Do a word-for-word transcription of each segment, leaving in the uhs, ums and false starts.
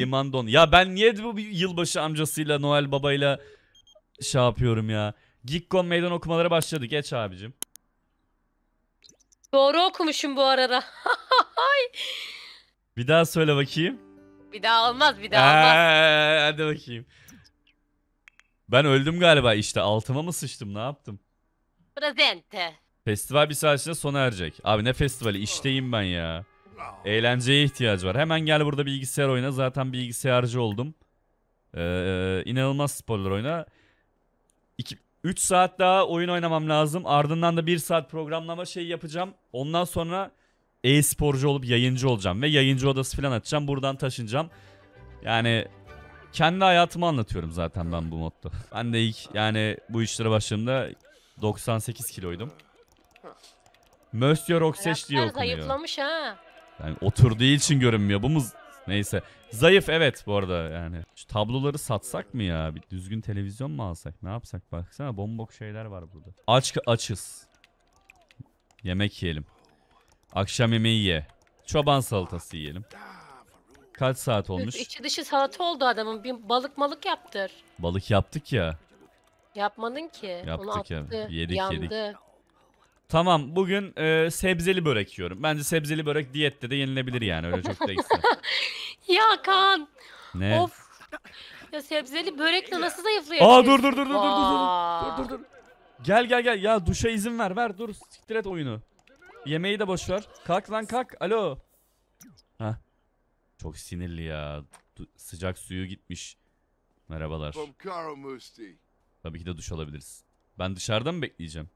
liman don. Ya ben niye bu yılbaşı amcasıyla Noel babayla şey yapıyorum ya. Geek.com meydan okumaları başladı. Geç abicim. Doğru okumuşum bu arada. Bir daha söyle bakayım. Bir daha olmaz, bir daha Ee, olmaz. hadi bakayım. Ben öldüm galiba işte. Altıma mı sıçtım, ne yaptım? Presente. Festival bir saat içinde sona erecek. Abi ne festivali, işteyim ben ya. Eğlenceye ihtiyaç var. Hemen gel burada bilgisayar oyna. Zaten bilgisayarcı oldum. Ee, inanılmaz spoiler oyna. üç saat daha oyun oynamam lazım. Ardından da bir saat programlama şeyi yapacağım. Ondan sonra e-sporcu olup yayıncı olacağım. Ve yayıncı odası falan açacağım. Buradan taşınacağım. Yani kendi hayatımı anlatıyorum zaten ben bu modda. Ben de ilk yani bu işlere başladığımda doksan sekiz kiloydum. Monsieur Roxeş diye Ayaklar okunuyor. zayıflamış ha. Yani oturduğu için görünmüyor. Bu mu? Neyse. Zayıf evet bu arada yani. Şu tabloları satsak mı ya? Bir düzgün televizyon mu alsak? Ne yapsak? Baksana bombok şeyler var burada. Aç açız. Yemek yiyelim. Akşam yemeği ye. Çoban salatası yiyelim. Kaç saat olmuş? İçi dışı salata oldu adamın. Bir balık malık yaptır. Balık yaptık ya. Yapmadın ki. Yaptık Onu attı. ya. Yedik yandı. yedik. Tamam bugün e, sebzeli börek yiyorum. Bence sebzeli börek diyette de yenilebilir yani. Öyle çok da ekstra. Ya Kaan. Ne? Of. Ya sebzeli börekle nasıl zayıflayabilirsin? Aa dur dur dur dur dur dur Vaa. dur dur dur. Gel gel gel ya duşa izin ver ver dur siktir et oyunu. Yemeği de boş ver. Kalk lan kalk. Alo. Hah. Çok sinirli ya. Du- sıcak suyu gitmiş. Merhabalar. Tabii ki de duş alabiliriz. Ben dışarıda mı bekleyeceğim?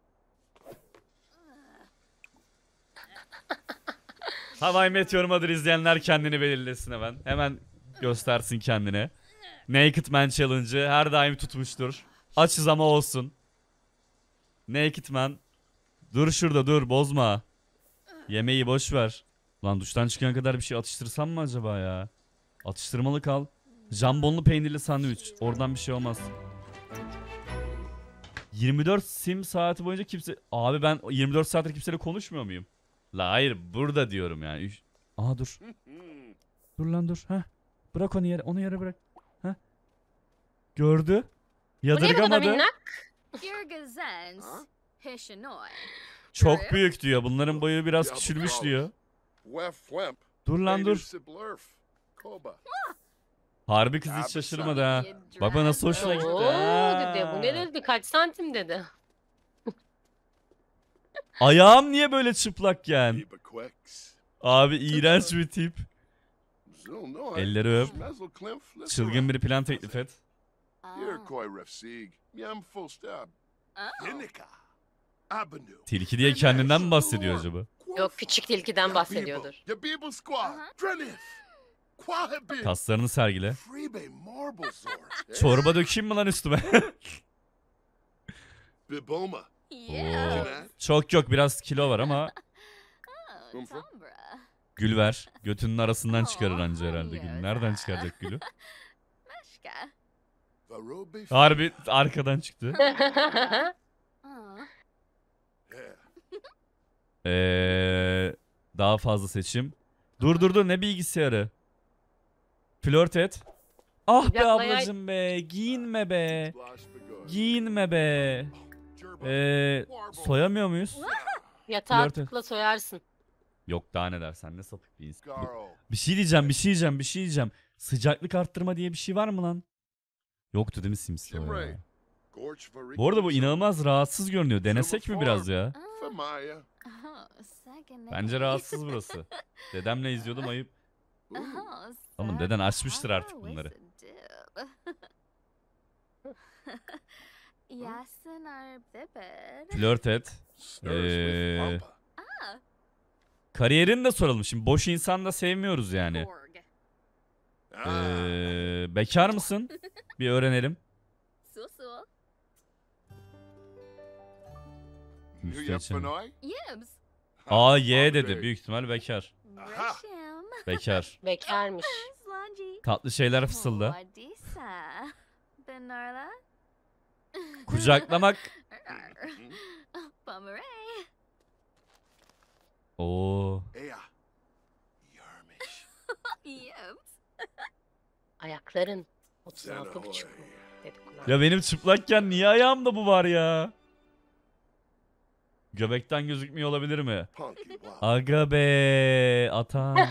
Hawaii Meteor Mother izleyenler kendini belirlesin hemen. Hemen göstersin kendine. Naked Man Challenge'ı her daim tutmuştur. Açız ama olsun. Naked Man. Dur şurada dur bozma. Yemeği boş ver. Lan duştan çıkana kadar bir şey atıştırsam mı acaba ya? Atıştırmalık al. Jambonlu peynirli sandviç. Oradan bir şey olmaz. yirmi dört sim saati boyunca kimse... Abi ben yirmi dört saattir kimseyle konuşmuyor muyum? La hayır burada diyorum yani. Üş... Aha dur. Dur lan dur. Heh. Bırak onu yere. Onu yere bırak. Heh. Gördü. Bu ne bu kadar Yadırgamadı. minnak? Çok büyük diyor. Bunların boyu biraz küçülmüş diyor. Dur lan dur. Harbi kız hiç şaşırmadı ha. Baba nasıl hoşuna gitti. Oo Ha. dedi. Bu ne dedi? Kaç santim dedi. Ayağım niye böyle çıplakken? Abi iğrenç bir tip. Elleri öp. Çılgın bir plan teklif et. Tilki diye kendinden mi bahsediyor acaba? Yok küçük tilkiden bahsediyordur. Kaslarını sergile. Çorba dökeyim mi lan üstüme? Oo. Çok yok biraz kilo var ama. Gül ver. Götünün arasından çıkarır anca herhalde gül. Nereden çıkaracak gülü? Harbi arkadan çıktı. Ee, daha fazla seçim. Dur dur dur ne bilgisayarı? Flört et. Ah be ablacım be. Giyinme be. Giyinme be. Ee, soyamıyor muyuz? Yatağa tıkla soyarsın. Yok daha ne dersen ne sapık bir insan. Bir şey diyeceğim bir şey diyeceğim bir şey diyeceğim. Sıcaklık arttırma diye bir şey var mı lan? Yoktu değil mi Sims'te o ya? Bu arada bu inanılmaz rahatsız görünüyor. Denesek mi biraz ya? Bence rahatsız burası. Dedemle izliyordum ayıp. Oğlum deden açmıştır artık bunları. Flört et. Ee, kariyerini de soralım. Şimdi boş insan da sevmiyoruz yani. Ee, bekar mısın? Bir öğrenelim. Müstehcen. A Y dedi. Büyük ihtimal bekar. Bekar. Bekarmış. Tatlı şeyler fısılda. Kucaklamak. Oo. Ayakların otuz altı buçuk mu? Dedi kulağım. Ya benim çıplakken niye ayağımda bu var ya? Göbekten gözükmüyor olabilir mi? Aga be atan.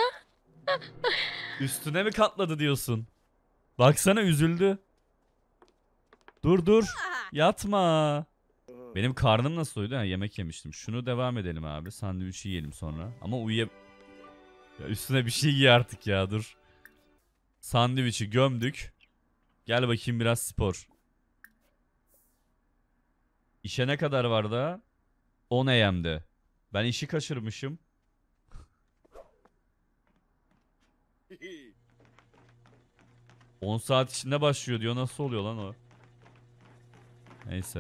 Üstüne mi katladı diyorsun? Baksana üzüldü. Dur dur. Yatma. Benim karnım nasıl doydu? Ha, yemek yemiştim. Şunu devam edelim abi. Sandviçi yiyelim sonra. Ama uyuya... Ya üstüne bir şey giy artık ya dur. Sandviçi gömdük. Gel bakayım biraz spor. İşe ne kadar var daha? on A M'de. Ben işi kaçırmışım. on saat içinde başlıyor diyor. Nasıl oluyor lan o? Neyse.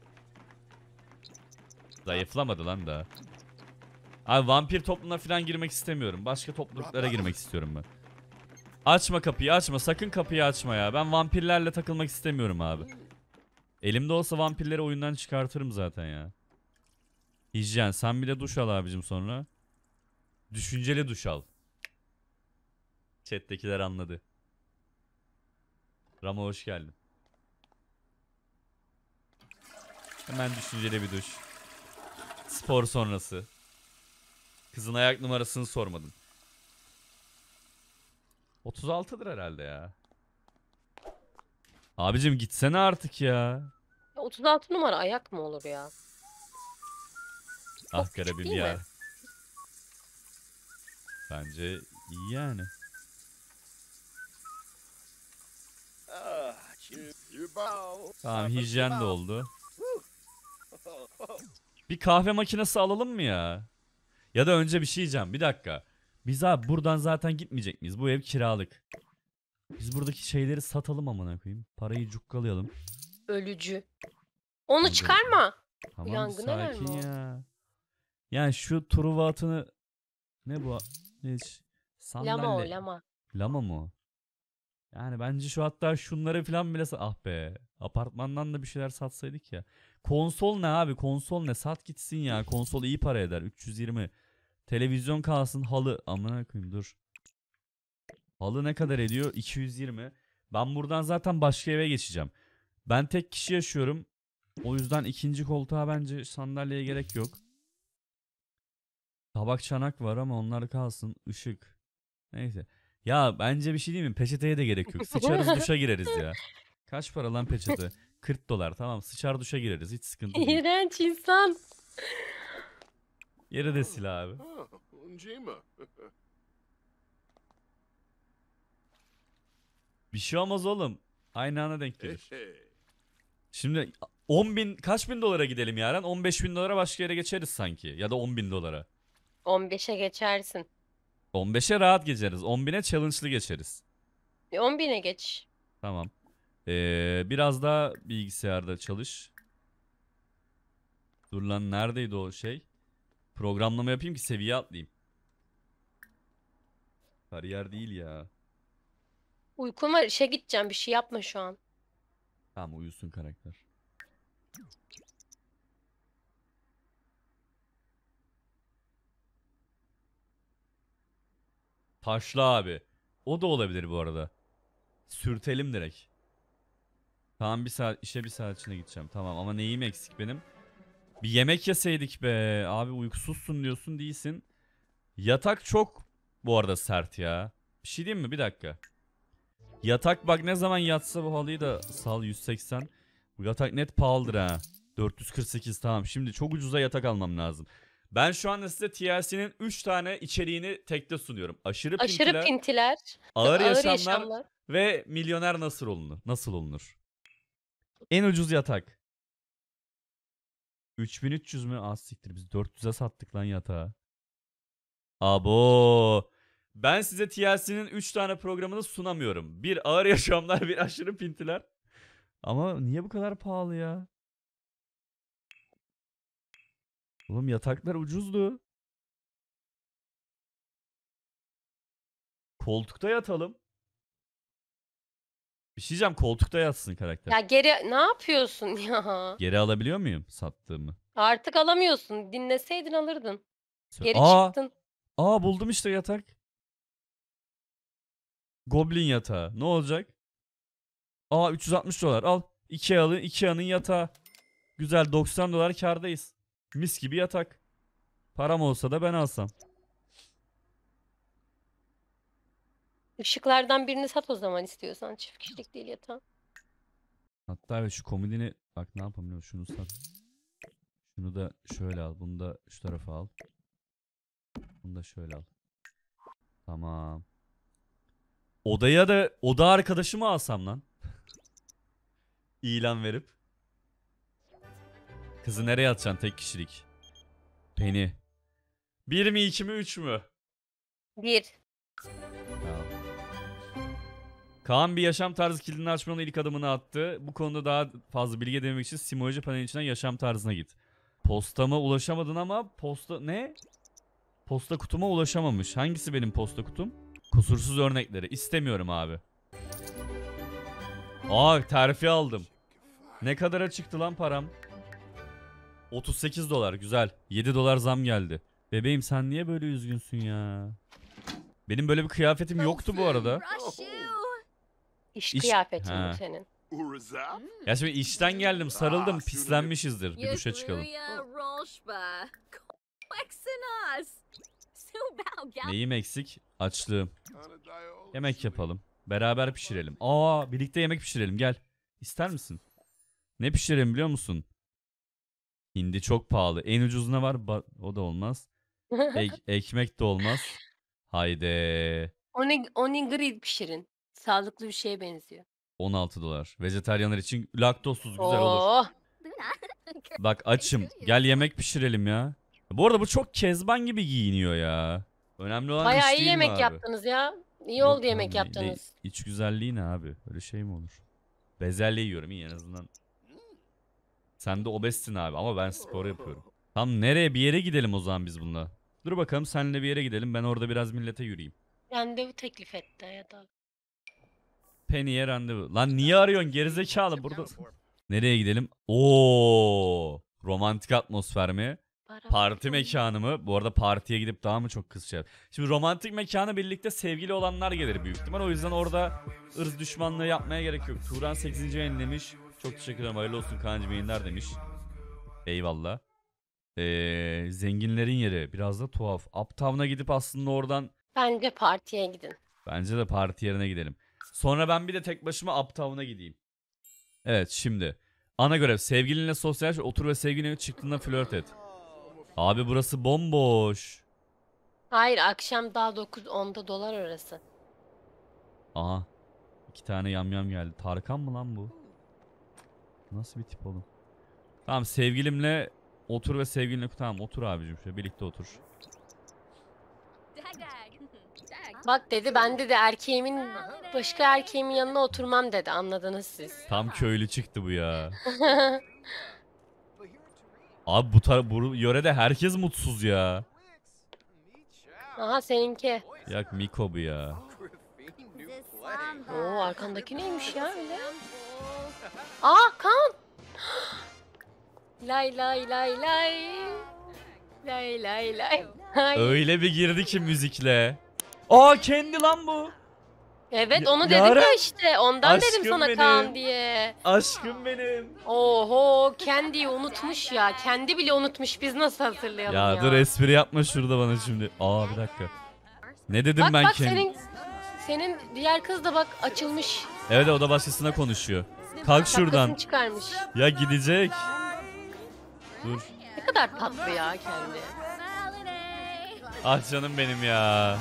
Zayıflamadı lan daha. Abi vampir topluluğuna falan girmek istemiyorum. Başka topluluklara girmek istiyorum ben. Açma kapıyı açma. Sakın kapıyı açma ya. Ben vampirlerle takılmak istemiyorum abi. Elimde olsa vampirleri oyundan çıkartırım zaten ya. Hijyen sen bir de duş al abicim sonra. Düşünceli duş al. Chat'tekiler anladı. Ramo hoş geldin. Hemen düşünceli bir duş. Spor sonrası. Kızın ayak numarasını sormadın. otuz altıdır herhalde ya. Abicim gitsene artık ya. Ya otuz altı numara ayak mı olur ya? Ah Çok küçük garibim değil ya. mi? Bence iyi yani. Tamam hijyen de oldu. Bir kahve makinesi alalım mı ya? Ya da önce bir şey diyeceğim. Bir dakika. Biz abi buradan zaten gitmeyecek miyiz? Bu ev kiralık. Biz buradaki şeyleri satalım amına koyayım. Parayı cukkalayalım. Ölücü. Onu Hadi. çıkarma. Tamam bir Yangına verme sakin o. ya. Yani şu Truva atını... Ne bu? Hiç. Lama o Sandalye. lama. Lama mı o? Yani bence şu hatta şunları falan bile... sa- Ah be. Apartmandan da bir şeyler satsaydık ya. Konsol ne abi? Konsol ne? Sat gitsin ya. Konsol iyi para eder. üç yüz yirmi. Televizyon kalsın halı. Amına koyayım dur. Halı ne kadar ediyor? iki yüz yirmi. Ben buradan zaten başka eve geçeceğim. Ben tek kişi yaşıyorum. O yüzden ikinci koltuğa bence sandalyeye gerek yok. Tabak çanak var ama onlar kalsın. Işık. Neyse. Ya bence bir şey değil mi? Peçeteye de gerek yok. Sıçarız duşa gireriz ya. Kaç para lan peçete? kırk dolar tamam. Sıçar duşa gireriz. Hiç sıkıntı değil. İğrenç insan. Yeri de sil abi. Bir şey olmaz oğlum. Aynı ana denk gelir. Şimdi on bin kaç bin dolara gidelim Yaren? on beş bin dolara başka yere geçeriz sanki. Ya da on bin dolara. on beşe geçersin. on beşe rahat geçeriz. on bine challenge'lı geçeriz. Bir on bine geç. Tamam. Ee, biraz daha bilgisayarda çalış. Dur lan neredeydi o şey? Programlama yapayım ki seviye atlayayım. Kariyer değil ya. Uykum var, işe gideceğim. Bir şey yapma şu an. Tamam uyusun karakter. Taşlı abi. O da olabilir bu arada. Sürtelim direkt. Tamam bir saat işe bir saat içinde gideceğim. Tamam ama neyim eksik benim? Bir yemek yeseydik be. Abi uykusuzsun diyorsun değilsin. Yatak çok bu arada sert ya. Bir şey diyeyim mi? Bir dakika. Yatak bak ne zaman yatsa bu halıyı da sal yüz seksen. Bu yatak net pahalıdır ha. dört yüz kırk sekiz tamam. Şimdi çok ucuza yatak almam lazım. Ben şu anda size T L C'nin üç tane içeriğini tekte sunuyorum. Aşırı Aşırı pintiler, pintiler. ağır, Ağır yaşamlar, yaşamlar. ve milyoner nasıl olunur? Nasıl olunur? En ucuz yatak. üç bin üç yüz mü? Az siktir biz dört yüze sattık lan yatağı. Abo. Ben size T L C'nin üç tane programını sunamıyorum. Bir ağır yaşamlar, bir aşırı pintiler. Ama niye bu kadar pahalı ya? Oğlum yataklar ucuzdu. Koltukta yatalım. Bir şey diyeceğim koltukta yatsın karakter. Ya geri ne yapıyorsun ya? Geri alabiliyor muyum sattığımı? Artık alamıyorsun. Dinleseydin alırdın. Geri Aa, çıktın. aa buldum işte yatak. Goblin yatağı. Ne olacak? Aa üç yüz altmış dolar. Al. Ikea'lı Ikea'nın yatağı. Güzel, doksan dolar kârdayız. Mis gibi yatak. Param olsa da ben alsam. Işıklardan birini sat o zaman istiyorsan. Çift kişilik değil yatağı. Hatta evet şu komodini bak ne yapalım biliyor musun? Şunu sat. Şunu da şöyle al. Bunu da şu tarafa al. Bunu da şöyle al. Tamam. Odaya da oda arkadaşımı alsam lan. İlan verip. Kızı nereye atacaksın tek kişilik? Penny. Bir mi iki mi üç mü? Bir. Tamam. Kaan bir yaşam tarzı kilidini açmanın ilk adımını attı. Bu konuda daha fazla bilgi edinmek için simoloji paneli içinden yaşam tarzına git. Postama ulaşamadın ama posta ne? Posta kutuma ulaşamamış. Hangisi benim posta kutum? Kusursuz örnekleri. İstemiyorum abi. Aa terfi aldım. Ne kadara çıktı lan param? otuz sekiz dolar güzel. yedi dolar zam geldi. Bebeğim sen niye böyle üzgünsün ya? Benim böyle bir kıyafetim yoktu bu arada. İş, İş- kıyafetin Ha. bu senin. Ya şimdi işten geldim sarıldım pislenmişizdir. Bir duşa çıkalım. Neyim eksik? Açlığım. Yemek yapalım. Beraber pişirelim. Aa birlikte yemek pişirelim gel. İster misin? Ne pişirelim biliyor musun? Hindi çok pahalı. En ucuz ne var? Ba- o da olmaz. Ek- ekmek de olmaz. Haydi. Oni- Onigiri pişirin. Sağlıklı bir şeye benziyor. on altı dolar. Vejetaryenler için laktozsuz güzel olur. Oo. Bak açım. Gel yemek pişirelim ya. Bu arada bu çok kezban gibi giyiniyor ya. Önemli olan Bayağı iş iyi değil mi yemek abi? yaptınız ya. İyi Yok oldu yemek lan, ne- yaptınız. Ne, iç güzelliği ne abi? Öyle şey mi olur? Bezelye yiyorum iyi en azından. Sen de obezsin abi ama ben spor yapıyorum. Tam nereye bir yere gidelim o zaman biz bununla. Dur bakalım seninle bir yere gidelim. Ben orada biraz millete yürüyeyim. Randevu teklif etti ya da. Penny'e randevu. Lan niye arıyorsun gerizekalı burada? Nereye gidelim? Oo, romantik atmosfer mi? Para- Parti mekanı mı? Bu arada partiye gidip daha mı çok kız şey yap- Şimdi romantik mekana birlikte sevgili olanlar gelir büyük ihtimal. O yüzden orada ırz düşmanlığı yapmaya gerek yok. Turan sekizinci yayın demiş. Çok teşekkür ederim. Hayırlı olsun Kaan'cım yayınlar demiş. Eyvallah. Ee, zenginlerin yeri. Biraz da tuhaf. Uptown'a gidip aslında oradan Bence partiye gidin. bence de parti yerine gidelim. Sonra ben bir de tek başıma Uptown'a gideyim. Evet şimdi. Ana görev. Sevgilinle sosyal otur ve sevgilinle çıktığında flört et. Abi burası bomboş. Hayır akşam daha dokuz onda dolar orası. Aha. İki tane yamyam geldi. Tarkan mı lan bu? Nasıl bir tip oğlum? Tamam sevgilimle otur ve sevgilinle tamam otur abicim şöyle birlikte otur. Bak dedi ben dedi erkeğimin başka erkeğimin yanına oturmam dedi anladınız siz. Tam köylü çıktı bu ya. Abi bu, tar bu yörede herkes mutsuz ya. Aha seninki. Yak Miko bu ya. Oo arkandaki neymiş ya öyle? Aa kan. Lay lay lay lay. Lay lay lay. Ay. Öyle bir girdi ki müzikle. Aa kendi lan bu. Evet Ya- onu dedim Yaren, ya işte ondan dedim aşkım sana benim. kan diye. Aşkım benim. Oho kendiyi unutmuş ya. Kendi bile unutmuş biz nasıl hatırlayalım ya. Ya dur espri yapma şurada bana şimdi. Aa bir dakika. Ne dedim Bak ben bak kendi? senin senin diğer kız da bak açılmış. Evet o da başkasına konuşuyor. Kalk şuradan. Şapkasını çıkarmış. Ya gidecek. Dur. Ne kadar tatlı ya kendi. Ah canım benim ya.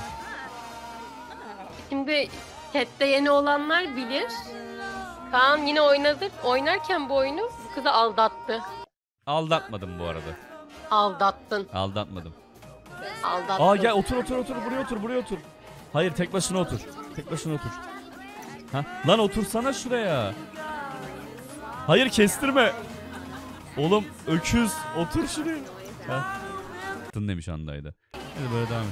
Şimdi chatte yeni olanlar bilir. Kaan yine oynadı. Oynarken bu oyunu bu kızı aldattı. Aldatmadım bu arada. Aldattın. Aldatmadım. Aldattın. Aa gel otur otur otur buraya otur buraya otur. Hayır tek başına otur. Tek başına otur. Ha? Lan otursana şuraya. Hayır kestirme. Oğlum öküz otur şuraya. Ha? Tın demiş andaydı. Hadi böyle devam et.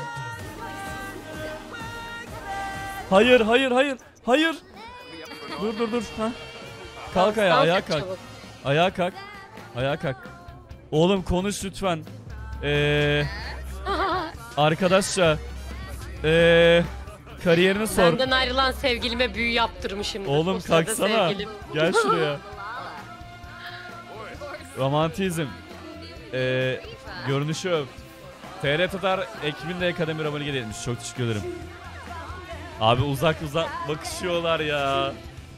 Hayır hayır hayır hayır. Dur dur dur. Ha? Kalk ayağa Dans ayağa et kalk. çabuk. Ayağa kalk. Ayağa kalk. Oğlum konuş lütfen. Eee arkadaşça. Eee Kariyerini sor. Benden ayrılan sevgilime büyü yaptırmışım. Oğlum kalksana. Gel şuraya. Romantizm. Ee, görünüşü öv. T R Tatar ekibinde Akademi Romani gelmiş. Çok teşekkür ederim. Abi uzak uzak bakışıyorlar ya.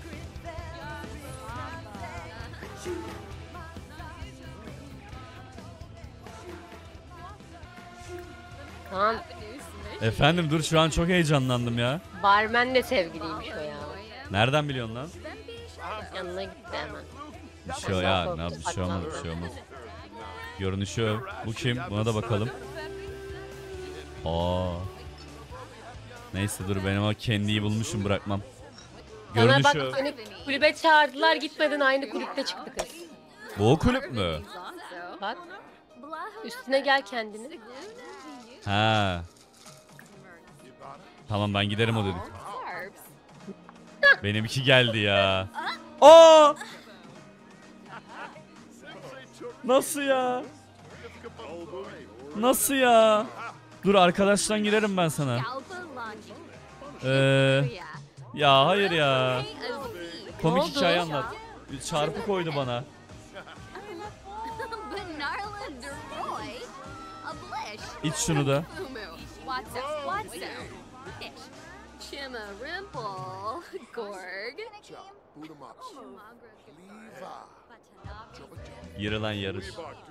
Kaan, Efendim dur şu an çok heyecanlandım ya. barmenle sevgiliymiş o ya. Nereden biliyorsun lan? Yanına gitti hemen. Bir şey ya. Ne bir şey olmaz bir şey olmaz. Görünüşü öv. Bu kim? Buna da bakalım. Aa. Neyse dur benim o kendiyi bulmuşum bırakmam. Bana bak Görünüşü öv. seni kulübe çağırdılar gitmedin aynı kulüpte çıktı kız. Bu o kulüp mü? Bak. Üstüne gel kendini. Ha. Tamam ben giderim o dedik. Benimki geldi ya. Aa! Nasıl ya? Nasıl ya? Dur arkadaştan girerim ben sana. Ee, ya hayır ya. Komik oldu? hikaye anlat. Çarpı koydu bana. İç şunu da. Yürü lan yarış.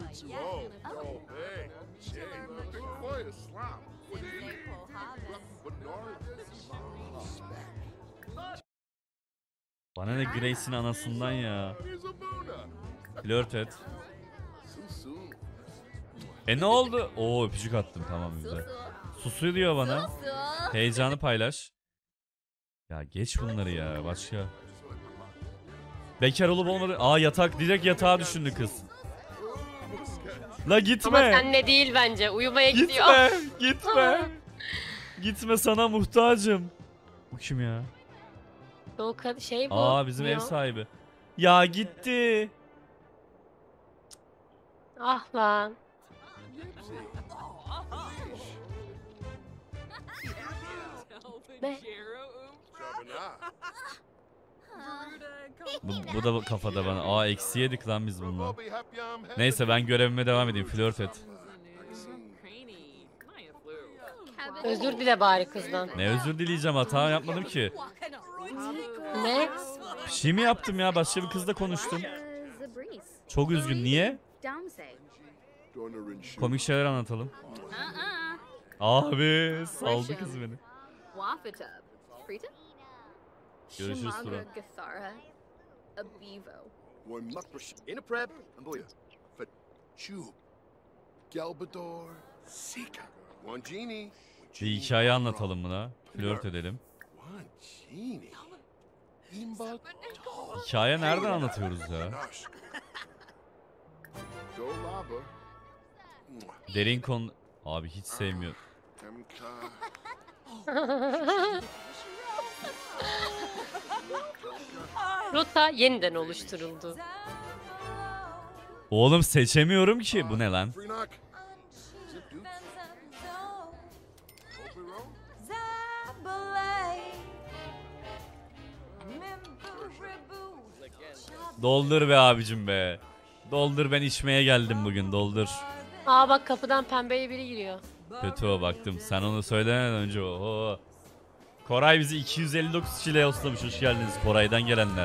Bana ne Grace'in anasından ya. Flört et. E ne oldu? Oo öpücük attım tamam güzel. Susuyor diyor bana. Heyecanı paylaş. Ya geç bunları ya başka. Bekar olup olmadı. Aa yatak direkt yatağa düşündü kız. La gitme. Ama senle değil bence. Uyumaya gidiyor. Gitme. Gitme. Gitme sana muhtacım. Bu kim ya? O kad- şey bu. Aa bizim Ne ev o? sahibi. Ya gitti. Ah lan. Ne? Bu, bu da kafada bana. Aa eksi yedik lan biz bununla. Neyse ben görevime devam edeyim. Flört et. Özür dile bari kızdan. Ne özür dileyeceğim hata yapmadım ki. Ne? Bir şey mi yaptım ya? Başka bir kızla konuştum. Çok üzgün. Niye? Komik şeyler anlatalım. Abi saldı kız beni. Görüşürüz Turan. Bir hikaye anlatalım buna. Flört edelim. Hikaye nereden anlatıyoruz ya? Derin konu... Abi hiç sevmiyor. Rota yeniden oluşturuldu. Oğlum seçemiyorum ki. Bu ne lan? Doldur be abicim be. Doldur ben içmeye geldim bugün doldur. Aa bak kapıdan pembeye biri giriyor. Kötü o baktım. Sen onu söylemeden önce o. Koray bizi iki yüz elli dokuz kişiyle yoslamış. Hoş geldiniz Koray'dan gelenler.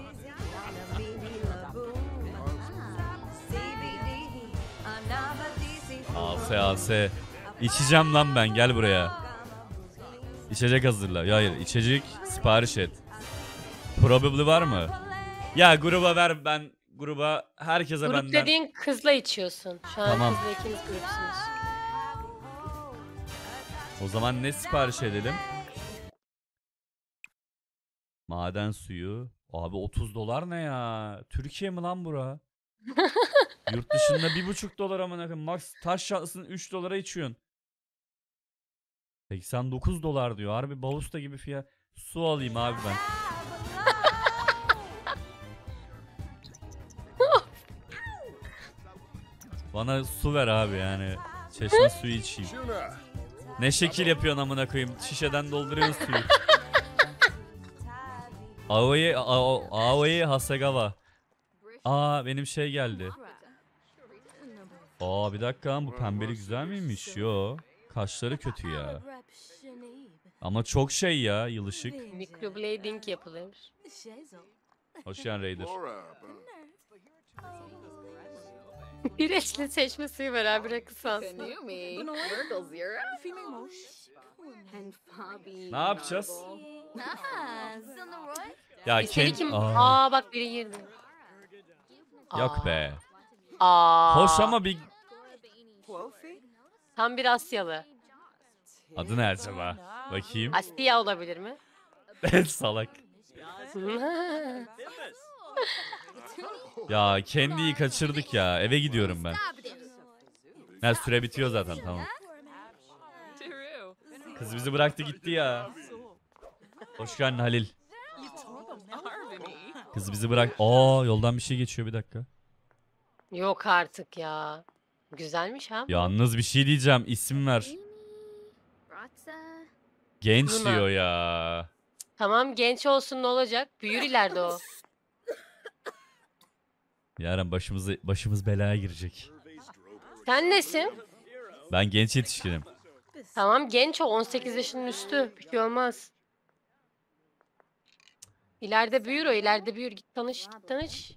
Ase ase. İçeceğim lan ben gel buraya. İçecek hazırla. Ya hayır içecek sipariş et. Probably var mı? Ya gruba ver ben gruba herkese Grup benden. dediğin kızla içiyorsun. Şu an Tamam. kızla ikiniz grupsunuz. O zaman ne sipariş edelim? Maden suyu. Abi otuz dolar ne ya? Türkiye mi lan bura? Yurt dışında bir buçuk dolar amına koyayım. Max taş şatlısını üç dolara içiyorsun. seksen dokuz dolar diyor. Harbi Bausta gibi fiyat. Su alayım abi ben. Bana su ver abi yani. Çeşme suyu içeyim. Ne şekil yapıyorsun amına koyayım? Şişeden dolduruyorsun suyu. Aoi, Ao- Aoi Hasegawa. Aa benim şey geldi. Aa bir dakika lan, bu pembeli güzel miymiş? Yo. Kaşları kötü ya. Ama çok şey ya, yılışık. Microblading yapılır. Hoş geldin Raider. Bir eşli seçme suyu var abi, rakı sansın. Ne yapacağız? Ya İçeri Ken... kim? Aa, Aa bak biri girdi. yok be. Aa. Hoş ama bir... Tam bir Asyalı. Adı ne acaba? Bakayım. Asya olabilir mi? Salak. Ya Candy'yi kaçırdık ya. Eve gidiyorum ben. Ha, süre bitiyor zaten, tamam. Kız bizi bıraktı gitti ya. Hoş geldin Halil. Kız bizi bırak... Aa yoldan bir şey geçiyor, bir dakika. Yok artık ya. Güzelmiş ha. Yalnız bir şey diyeceğim. İsim ver. Genç Luna. diyor ya. Tamam, genç olsun ne olacak? Büyür ileride o. Yarın başımızı başımız belaya girecek. Sen nesin? Ben genç yetişkinim. Tamam, genç o, on sekiz yaşının üstü. Bir şey olmaz. İleride büyür o, ileride büyür. Git tanış, git tanış.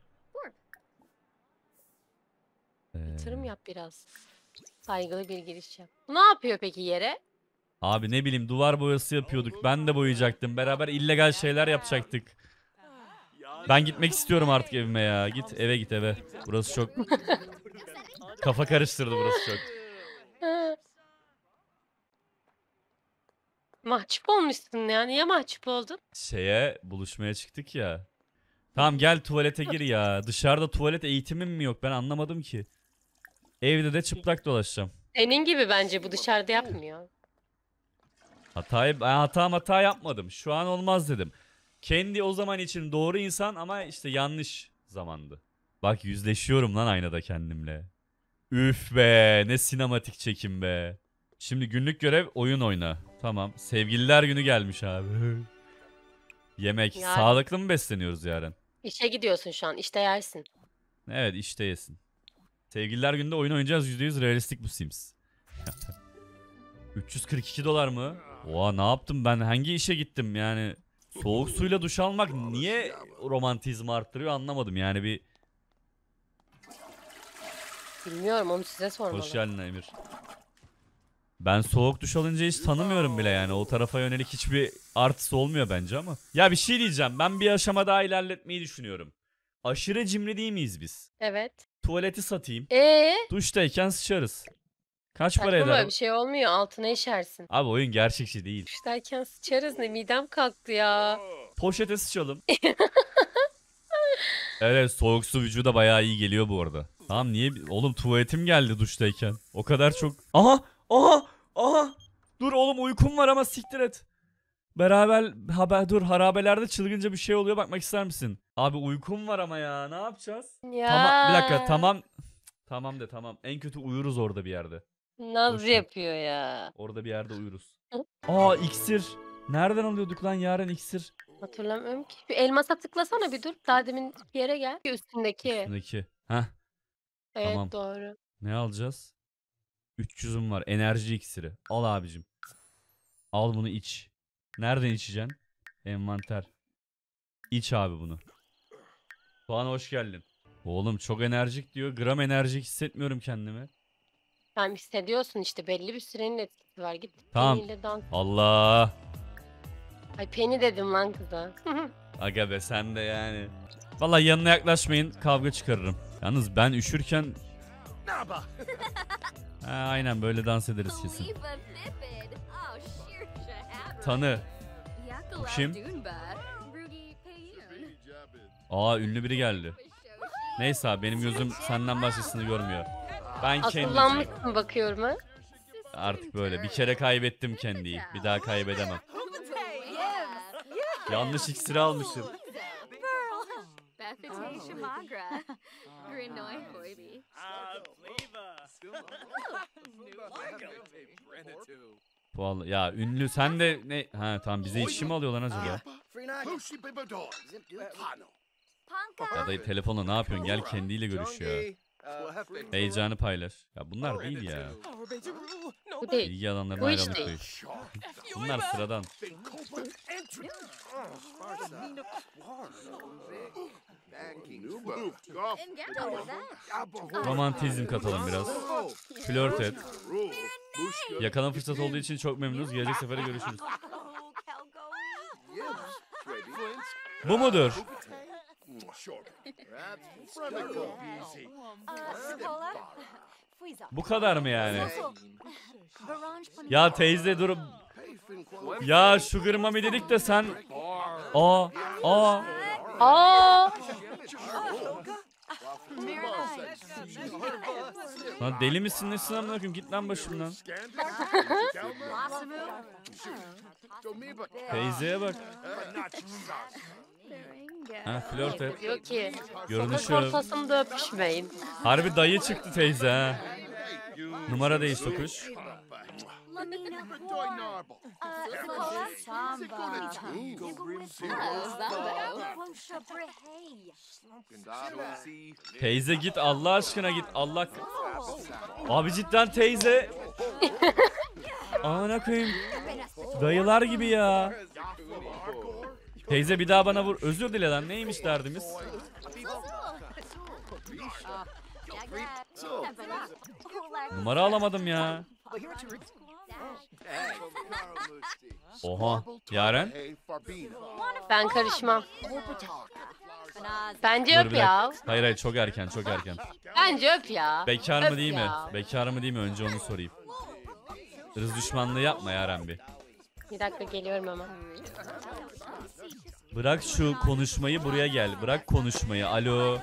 Ee, Yatırım yap biraz. Saygılı bir giriş yap. Bu ne yapıyor peki yere? abi ne bileyim, duvar boyası yapıyorduk. Ben de boyayacaktım. Beraber illegal şeyler yapacaktık. Ben gitmek istiyorum artık evime ya. Git eve, git eve. Burası çok... Kafa karıştırdı burası çok. Mahcup olmuşsun ya. Niye mahcup oldun? Şeye buluşmaya çıktık ya. Tamam gel tuvalete gir ya. Dışarıda tuvalet eğitimim mi yok, ben anlamadım ki. Evde de çıplak dolaşacağım. Senin gibi bence bu dışarıda yapmıyor. Hatayı, ben hata hata yapmadım. Şu an olmaz dedim. Kendi o zaman için doğru insan ama işte yanlış zamandı. Bak yüzleşiyorum lan aynada kendimle. Üf be, ne sinematik çekim be. Şimdi günlük görev oyun oyna. Tamam. Sevgililer günü gelmiş abi. Yemek. Yani. Sağlıklı mı besleniyoruz yarın? İşe gidiyorsun şu an. İşte yersin. Evet, işte yesin. Sevgililer günde oyun oynayacağız. yüzde yüz realistik bu Sims. üç yüz kırk iki dolar mı? Oha, ne yaptım ben? Hangi işe gittim yani? Soğuk suyla duş almak niye romantizmi arttırıyor anlamadım. Yani bir... Bilmiyorum, onu size sormalı. Hoş geldin Emir. Ben soğuk duş alınca hiç tanımıyorum bile yani. O tarafa yönelik hiçbir artısı olmuyor bence ama. Ya bir şey diyeceğim. Ben bir aşama daha ilerletmeyi düşünüyorum. Aşırı cimri değil miyiz biz? Evet. Tuvaleti satayım. Ee, Duştayken sıçarız. Kaç para saçma, eder böyle o? bir şey olmuyor. Altına işersin. Abi oyun gerçekçi değil. Duş derken sıçarız ne? Midem kalktı ya. Poşete sıçalım. Evet, soğuk su vücuda bayağı iyi geliyor bu arada. Tamam, niye? Oğlum tuvaletim geldi duştayken. O kadar çok... Aha! Aha! Aha! Dur oğlum, uykum var ama siktir et. Beraber haber dur, harabelerde çılgınca bir şey oluyor, bakmak ister misin? Abi uykum var ama ya, ne yapacağız? Ya. Tamam, bir dakika, tamam. Tamam de tamam. En kötü uyuruz orada bir yerde. Naz Boş ver. yapıyor ya. Orada bir yerde uyuruz. Aa, iksir. Nereden alıyorduk lan yarın iksir? Hatırlamıyorum ki. Bir elmasa tıklasana bir dur. Daha demin bir yere gel. Bir üstündeki. Üstündeki. Heh, Evet, tamam. doğru. ne alacağız? üç yüzüm var. Enerji iksiri. Al abicim. Al bunu iç. Nereden içeceksin? Envanter. İç abi bunu. Falan hoş geldin. Oğlum çok enerjik diyor. Gram enerjik hissetmiyorum kendimi. Sen hissediyorsun işte, belli bir sürenin etkisi var. Git Tamam. Penny ile dans. Allah. Ay Penny dedim lan kıza. Aga be sen de yani. Vallahi yanına yaklaşmayın, kavga çıkarırım. Yalnız ben üşürken... ha, aynen böyle dans ederiz kesin. Tanı. Bu kim? Aa, ünlü biri geldi. Neyse abi, benim gözüm senden başkasını görmüyor. Ben kendiciyim. Asıllanmışsın bakıyorum ha. Artık böyle. Bir kere kaybettim kendiyi. Bir daha kaybedemem. Yanlış iksiri almışım. Vallahi ya ünlü sen de ne? Ha tamam bize işi mi alıyor lan acaba? Ya dayı telefonla ne yapıyorsun? Gel kendiyle görüş ya. Heyecanı paylaş. Ya bunlar değil ya. Bu değil. İlgi alanlarına Bu iş hayranlık değil. duyuş. Bunlar sıradan. Romantizm katalım biraz. Flört et. Yakalama fırsat olduğu için çok memnunuz. Gelecek sefere görüşürüz. Bu mudur? Bu kadar mı yani? Ya teyze dur. Ya sugar mami dedik de sen. Aa, aa. Aa! Lan deli misin nesin amına koyayım? Git lan başımdan. Teyzeye bak. Ha flört et. Diyor ki Görünüşü. sokak ortasında öpüşmeyin. Harbi dayı çıktı teyze ha. Numara değiş tokuş. Teyze git Allah aşkına git Allah. Abi cidden teyze. Amına koyayım. Dayılar gibi ya. Teyze bir daha bana vur. Özür dile lan. Neymiş derdimiz? Numara alamadım ya. Oha. Yaren? Ben karışmam. Bence Dur öp bir ya. dakika. Hayır hayır çok erken çok erken. Bence öp ya. Bekar mı Öp değil mi? ya. Bekar mı değil mi? Önce onu sorayım. Hırs düşmanlığı yapma Yaren bir. Bir dakika geliyorum ama. Bırak şu konuşmayı buraya gel. Bırak konuşmayı. Alo.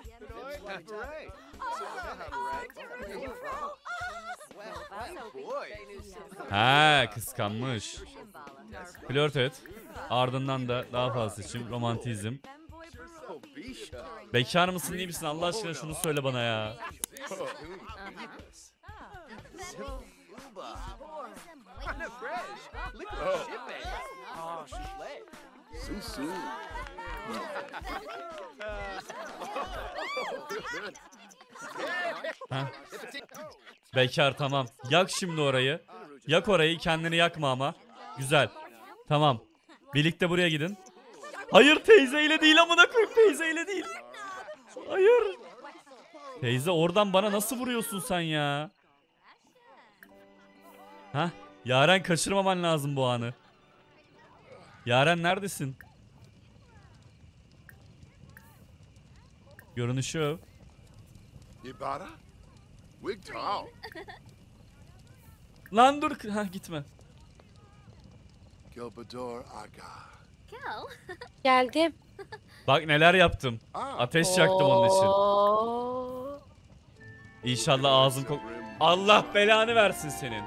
Ha kıskanmış. Flört et. Ardından da daha fazla için romantizm. Bekar mısın değil misin? Allah aşkına şunu söyle bana ya. Heh. Bekar tamam. Yak şimdi orayı. Yak orayı kendini yakma ama. Güzel. Tamam. Birlikte buraya gidin. Hayır teyzeyle değil amına koyayım teyzeyle değil. Hayır. Teyze oradan bana nasıl vuruyorsun sen ya? Hah. Yaren kaçırmaman lazım bu anı. Yaren neredesin? Görünüşü o. Ibarra? Wigtown. Lan dur. Ha gitme. Gilbador Aga. Geldim. Bak neler yaptım. Ah, Ateş yaktım onun için. Oo. İnşallah ağzın kok... Allah belanı versin senin.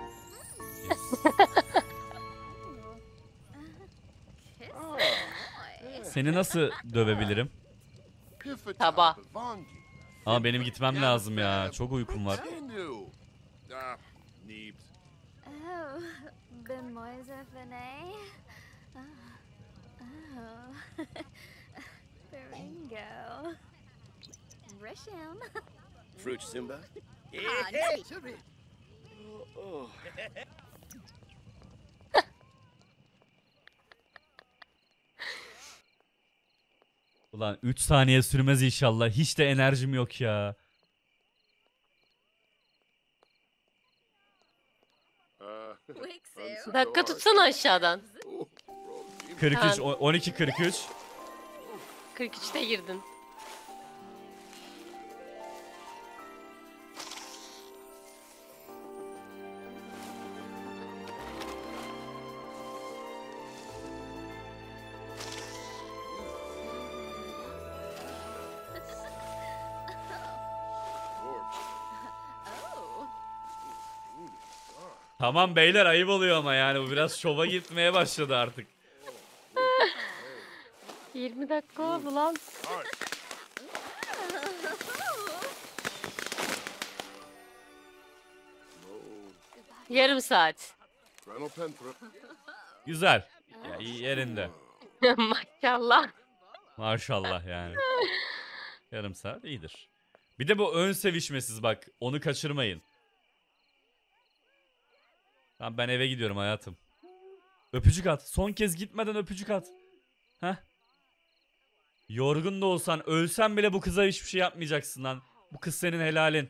Seni nasıl dövebilirim? Taba. Ama benim gitmem lazım ya. Çok uykum var. Ah, Neebs. Oh, ben Moise Fene. Oh, oh. Baringo. Risham. Fruit Simba? Ah, no. Oh. Ulan üç saniye sürmez inşallah. Hiç de enerjim yok ya. Uh, Wixu. Dakika tutsana aşağıdan. kırk üç, Ha. on iki kırk üç. kırk üçte girdin. Oh. Tamam beyler ayıp oluyor ama yani bu biraz şova gitmeye başladı artık. yirmi dakika oldu lan. Yarım saat. Colonel Penthrop. Güzel. Ya iyi yerinde. Maşallah. Maşallah yani. Yarım saat iyidir. Bir de bu ön sevişmesiz bak. Onu kaçırmayın. Tamam ben eve gidiyorum hayatım. Öpücük at. Son kez gitmeden öpücük at. Heh. Yorgun da olsan, ölsen bile bu kıza hiçbir şey yapmayacaksın lan. Bu kız senin helalin.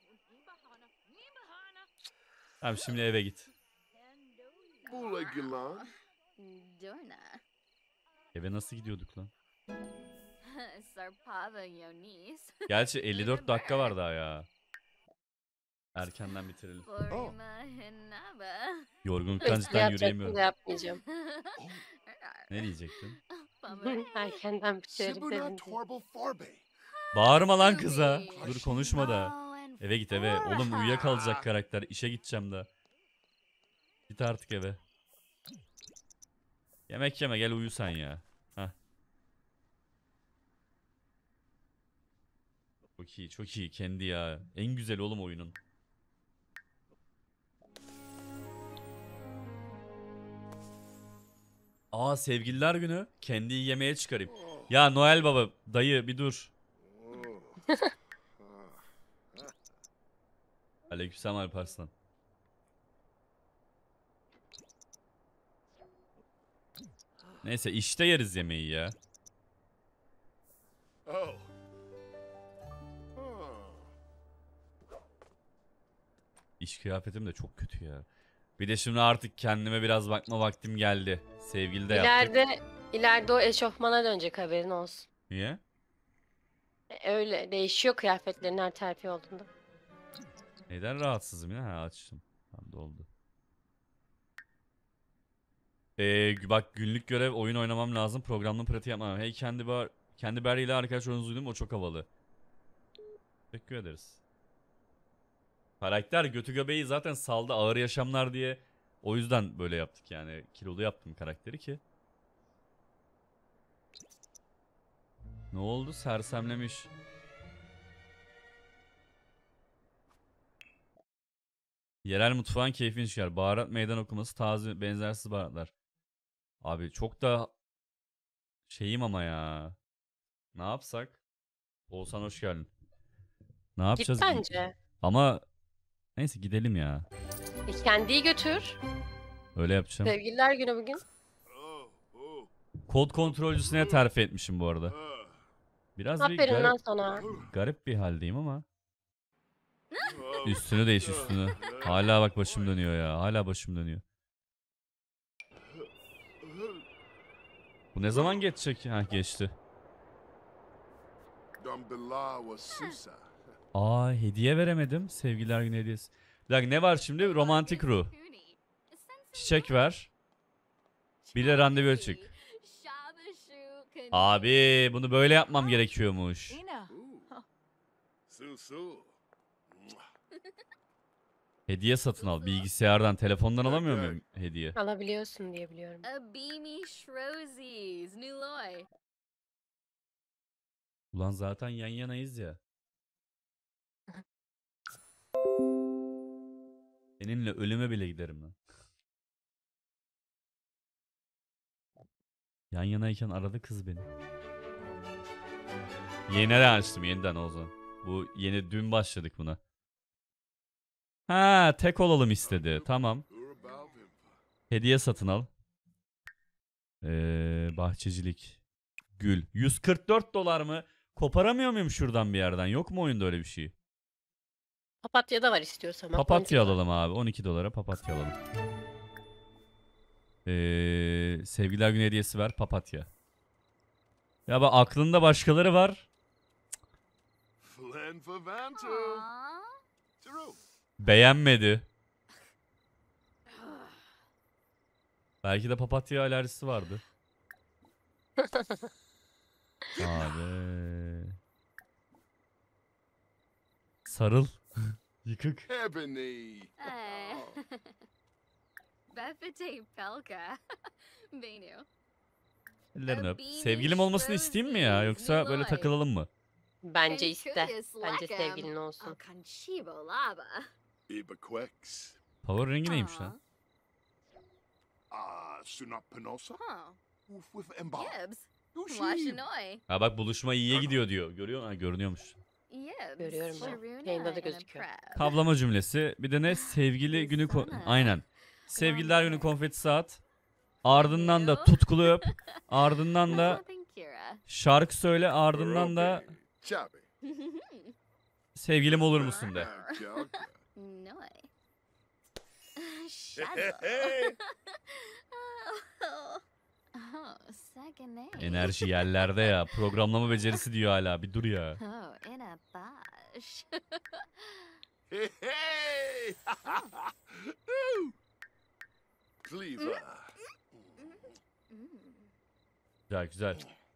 Tamam şimdi eve git. Bula Gilan. Dorna. Eve nasıl gidiyorduk lan? Sarpava Yonis. Gerçi elli dört dakika var daha ya. Erkenden bitirelim. Forima Hinaba. Yorgunluktan Espri cidden yapacaktım yürüyemiyorum. da yapmayacağım. Ne diyecektin? Erkenden bitirelim Sibuna dedim. Torble Farbe. Bağırma lan kıza. Dur konuşma da. Eve git eve. Oğlum uyuyakalacak karakter. İşe gideceğim de. Git artık eve. Yemek yeme gel uyu sen ya. Hah. Çok iyi çok iyi kendi ya. En güzel oğlum oyunun. Aa sevgililer günü. Kendiyi yemeğe çıkarayım. Ya Noel Baba dayı bir dur. Aleykümselam Alparslan. Neyse işte yeriz yemeği ya. Oh. Oh. İş kıyafetim de çok kötü ya. Bir de şimdi artık kendime biraz bakma vaktim geldi. Sevgili de yaptık. İleride, ileride o eşofmana dönecek haberin olsun. Niye? E, Öyle değişiyor kıyafetlerin her terfi olduğunda. Neden rahatsızım ya? Ha açtım. Tamam doldu. Ee, bak günlük görev oyun oynamam lazım. Programlı pratiği yapmam. Hey kendi bar kendi Barry ile arkadaş oyununuzu duydum. O çok havalı. Teşekkür ederiz. Karakter götü göbeği zaten saldı ağır yaşamlar diye. O yüzden böyle yaptık yani. Kilolu yaptım karakteri ki. Ne oldu? Sersemlemiş. Yerel mutfağın keyfini çıkar. Baharat meydan okuması, taze benzersiz baharatlar. Abi çok da şeyim ama ya. Ne yapsak? Oğuzhan hoş geldin. Ne yapacağız? Git bence. Ama neyse gidelim ya. E, kendiyi götür. Öyle yapacağım. Sevgililer günü bugün. Oh. Oh. Kod kontrolcüsüne terfi etmişim bu arada. Ah. Biraz bir Aferin lan garip, sana. garip bir haldeyim ama. Oh. Üstünü değiş üstünü. Hala bak başım dönüyor ya. Hala başım dönüyor. Bu ne zaman geçecek? Ha geçti. Dumbila was Susa. Aa hediye veremedim. Sevgililer günü hediyesi. Bir dakika ne var şimdi? Romantik ruh. Çiçek ver. Bir de randevu çık. Abi bunu böyle yapmam gerekiyormuş. Ooh. Su Su. Hediye satın al. Bilgisayardan, telefondan alamıyor muyum hediye? Alabiliyorsun diye biliyorum. A beamy Shrosies, Nuloy. Ulan zaten yan yanayız ya. Seninle ölüme bile giderim lan. Yan yanayken aradı kız beni. Yeniden açtım yeniden o zaman. Bu yeni dün başladık buna. Ha tek olalım istedi. Tamam. Hediye satın al. Ee, bahçecilik. Gül. yüz kırk dört dolar mı? Koparamıyor muyum şuradan bir yerden? Yok mu oyunda öyle bir şey? Papatya da var istiyorsan. bak, Papatya on iki alalım abi. on iki dolara papatya alalım. Ee, sevgililer günü hediyesi ver. Papatya. Ya bak aklında başkaları var. Flen for Vanto. Aww. Taro. Beğenmedi. Belki de papatya alerjisi vardı. Abi. Sarıl. Yıkık. Ebony. Eh. Oh. Befete Pelka. Benu. Ellerini öp. Sevgilim olmasını isteyeyim mi ya? Yoksa böyle takılalım mı? Bence iste. Bence sevgilin olsun. Conchibo Lava. Iba Quex. Power rengi neymiş lan? Sunap Penosa. Huh. Woof with Emba. Yibs. Yushi. Washinoi. Ha bak buluşma iyiye gidiyor diyor. Görüyor musun? Ha, görünüyormuş. Yibs. Görüyorum ben. Sharuna Yayında da and a gözüküyor. prep. Kavlama cümlesi. Bir de ne? Sevgili günü ko- aynen. Sevgililer günü konfetisi at. Ardından da tutkulu öp. Ardından da Something Kira. şarkı söyle. Ardından da Rope. Chabi. sevgilim olur musun de. Ah, Jalka. Noi. Shadow. Oh, second name. Enerji yerlerde ya. Programlama becerisi diyor hala. Bir dur ya. Oh, in a bosh. Hey, hey! Ooh. Cleaver. Güzel güzel.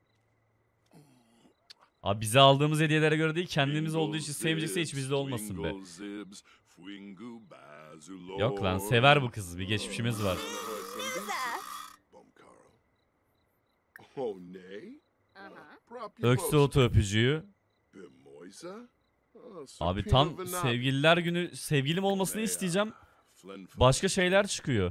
Abi bize aldığımız hediyelere göre değil, kendimiz olduğu için sevmeyecekse hiç bizde olmasın be. Yok lan, sever bu kız. Bir geçmişimiz var. Oh, ne? Uh-huh. Öksü otu öpücüğü. Oh, Abi tam sevgililer günü sevgilim olmasını isteyeceğim. Başka şeyler çıkıyor.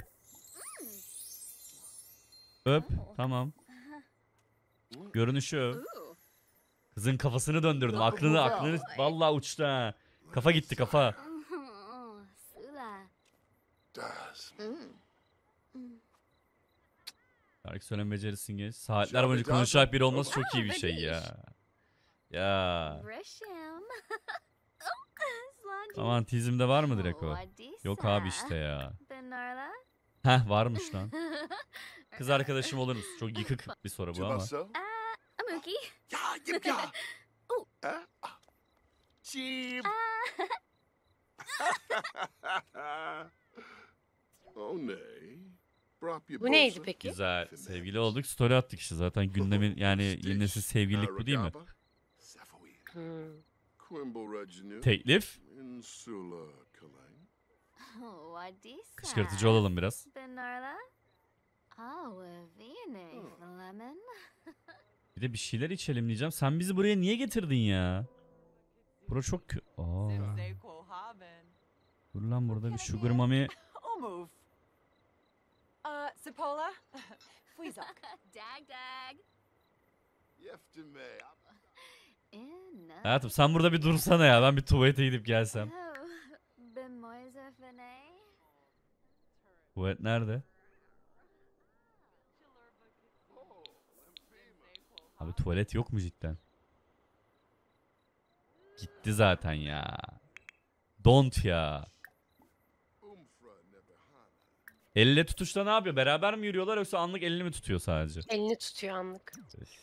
Öp. Tamam. Görünüşü öp. Ooh. Kızın kafasını döndürdüm. Aklını aklını vallahi uçtu ha. Kafa gitti kafa. Oh, Sula. Does. Mm. Şarkı söyleme becerisin genç. Saatler boyunca konuşacak biri olması çok iyi bir şey ya. Ya. Risham. Romantizmde var mı direkt o? Yok abi işte ya. Benarla. Heh varmış lan. Kız arkadaşım olur musun? Çok yıkık bir soru bu ama. Chibaso? Amuki. Ya, yip ya. Oh. Ah, ah. Cheep. Oh, ne? Bu neydi peki? Güzel. Sevgili olduk. Story attık işte. Zaten gündemin yani yeni nesil sevgililik bu değil mi? Hmm. Teklif. Oh, Adisa. Kışkırtıcı olalım biraz. Benarla. Oh, Viene. Hmm. Lemon. Bir de bir şeyler içelim diyeceğim. Sen bizi buraya niye getirdin ya? Bura çok kö... Aa. Dur lan burada bir sugar mami. Omove. Uh, Sipola? Fuizok. Dag dag. Yeftime. In. Hayatım sen burada bir dursana ya. Ben bir tuvalete gidip gelsem. Oh, Bemoise Fene. Tuvalet nerede? Abi tuvalet yok mu cidden? Gitti zaten ya. Don't ya. Elle tutuşta ne yapıyor? Beraber mi yürüyorlar yoksa anlık elini mi tutuyor sadece? Elini tutuyor anlık.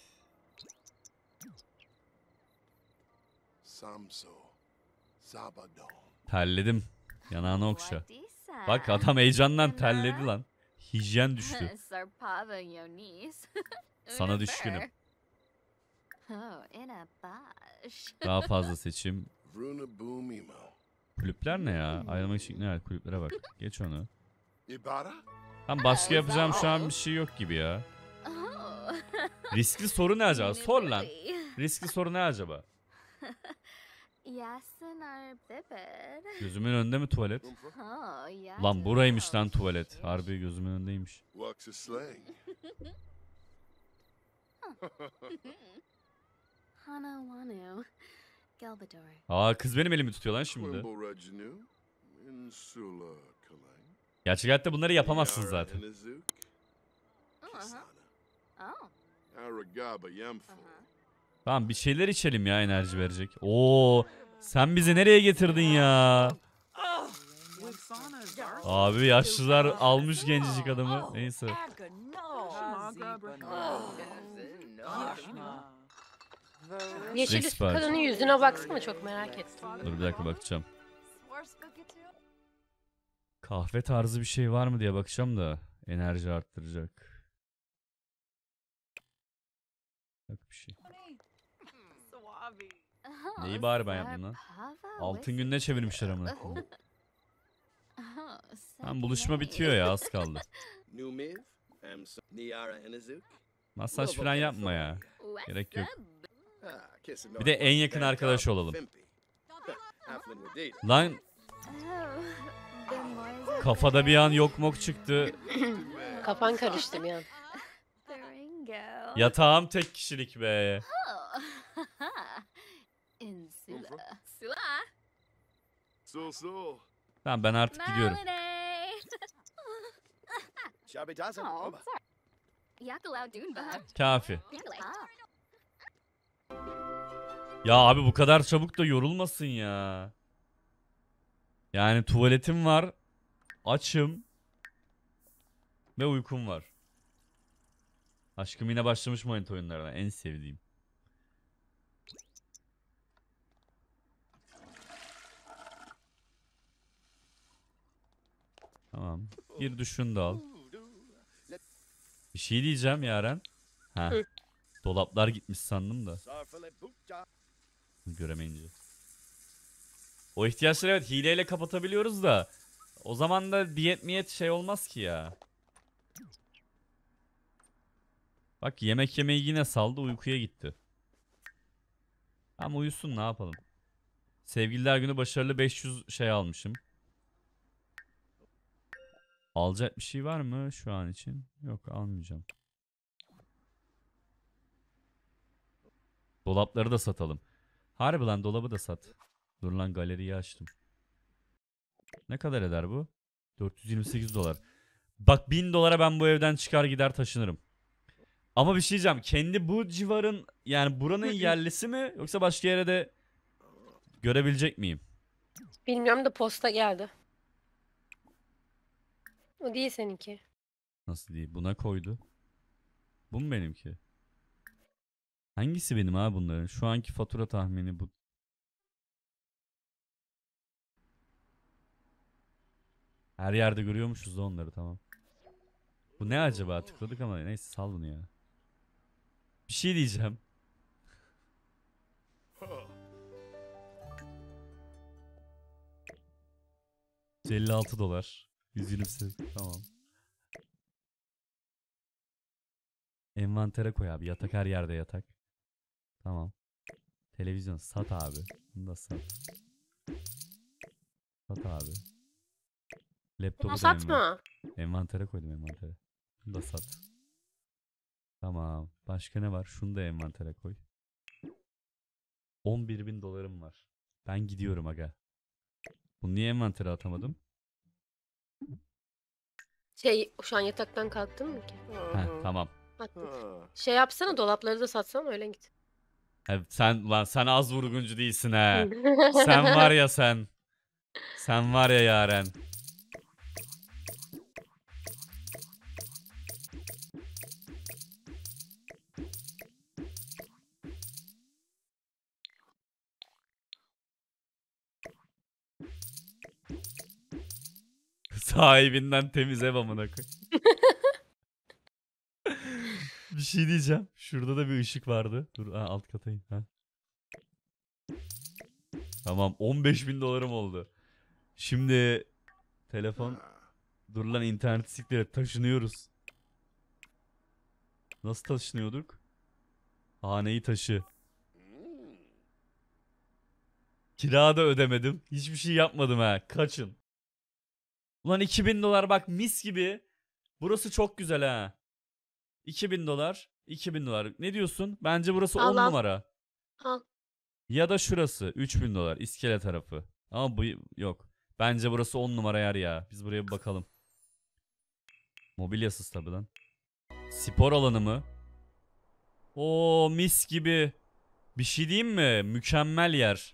Samso. Sabadon. Terledim. Yanağına okşa. Adisa. Bak adam heyecandan terledi lan. Hijyen düştü. Sarpava Yonis. Sana Una düşkünüm. fur. Oh, in a bosh. Daha fazla seçim. Vruna Boomimo. Kulüpler ne ya? Ayrılmak için ne? Kulüplere bak. Geç onu. Ibara? Tam başka yapacağım şu an bir şey yok gibi ya. Oh. Riskli soru ne acaba? Sor lan. Nibili. Riskli soru ne acaba? Yasin ar bibid. Gözümün önünde mi tuvalet? Oh, ya. Lan buraymış lan tuvalet. Harbi gözümün önündeymiş. Walks a slang. Hana wanu. Galbador. Aa kız benim elimi tutuyor lan şimdi. Quimbo Rajanu. Insula Kalang. Gerçek hayatta bunları yapamazsın zaten. Inazuk. Uh-huh. Kisana. Oh. Aragaba Yamfo. Tamam bir şeyler içelim ya enerji verecek. Oo sen bizi nereye getirdin ya? Abi yaşlılar almış gencecik adamı. Neyse. Yeşil Rex üstü var. kadının yüzüne baksana, çok merak ettim. Dur bir dakika bakacağım. Kahve tarzı bir şey var mı diye bakacağım da enerji arttıracak. Yok bir şey. Oh, Neyi bari ben yaptım lan? Sarpava Altın Wisi- gününe çevirmişler amına koyayım. Oh, Tamam buluşma second bitiyor ya az kaldı. Numiv. Amsa. Niara Inazuk. Masaj falan yapma ya. What's Gerek yok. up? Ah, kissing Bir de en yakın arkadaş olalım. Lan Oh, Kafada bir an yok mok çıktı. Kafan karıştı bir an. The Ringo. Yatağım tek kişilik be. Oh. Insula. Sula. So, so. Tamam ben artık gidiyorum. Melody. Shabby dazzle. Oh, Oba. sorry. Yakalau Dunba. Kafi. Ah. Ya abi bu kadar çabuk da yorulmasın ya. Yani tuvaletim var. Açım. Ve uykum var. Aşkım yine başlamış manita oyunlarına. En sevdiğim. Tamam. Bir düşün de al. Bir şey diyeceğim Yaren. Ha. Hı. Dolaplar gitmiş sandım da. Sarfale bookja. Göremeyince. O ihtiyaçları evet hileyle kapatabiliyoruz da. O zaman da diyet miyet şey olmaz ki ya. Bak yemek yemeyi yine saldı, uykuya gitti. Ama uyusun, ne yapalım. Sevgililer günü başarılı beş yüz şey almışım. Alacak bir şey var mı şu an için? Yok, almayacağım. Dolapları da satalım. Harbi lan, dolabı da sat. Dur lan, galeriyi açtım. Ne kadar eder bu? dört yüz yirmi sekiz dolar. Bak bin dolara ben bu evden çıkar gider taşınırım. Ama bir şey diyeceğim. Kendi bu civarın, yani buranın yerlisi mi? Yoksa başka yere de görebilecek miyim? Bilmiyorum da posta geldi. O değil seninki. Nasıl değil? Buna koydu. Bu mu benimki? Hangisi benim abi bunların? Şu anki fatura tahmini bu. Her yerde görüyormuşuz da onları, tamam. Bu ne acaba? Tıkladık ama neyse, sal bunu ya. Bir şey diyeceğim. yüz elli altı dolar. yüz yirmi sekiz, tamam. Envantere koy abi. Yatak, her yerde yatak. Tamam. Televizyon sat abi. Bunu da sat. Sat abi. Laptopu Bunu da satma. envan- envantere koydum, envantere. Bunu da sat. Tamam. Başka ne var? Şunu da envantere koy. on bir bin dolarım var. Ben gidiyorum aga. Bunu niye envantere atamadım? Şey, şu an yataktan kalktın mı ki? Heh, tamam. Attım. Ah. Şey yapsana, dolapları da satsan öyle git. He, sen lan sen az vurguncu değilsin he. Sen var ya sen. Sen var ya Yaren. Sahibinden temiz ev amına koy. Bir şey diyeceğim. Şurada da bir ışık vardı. Dur, ha, alt kata in. Ha. Tamam, on beş bin dolarım oldu. Şimdi telefon. Dur lan, internet sikleri, taşınıyoruz. Nasıl taşınıyorduk? Haneyi taşı. Kira da ödemedim. Hiçbir şey yapmadım ha. Kaçın. Ulan iki bin dolar bak, mis gibi. Burası çok güzel ha. iki bin dolar. iki bin dolar. Ne diyorsun? Bence burası Al, on al. numara. Al. Ya da şurası üç bin dolar. İskele tarafı. Ama bu yok. Bence burası on numara yer ya. Biz buraya bir bakalım. Mobilyasız tabi lan. Spor alanı mı? Oo, mis gibi. Bir şey diyeyim mi? Mükemmel yer.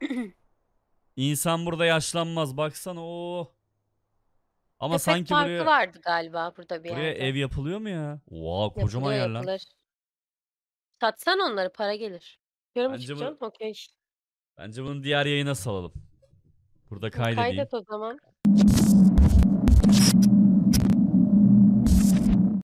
İnsan burada yaşlanmaz. Baksana o. Ama Köpek sanki parkı buraya vardı galiba burada bir buraya yerde. ev yapılıyor mu ya? Oha, kocaman Yapılıyor, yer lan. yapılır. Satsan onları, para gelir. Yorum Bence bu- çıkacaksın, okey. Bence bunu diğer yayına salalım. Burada kaydedeyim. Kaydet o zaman.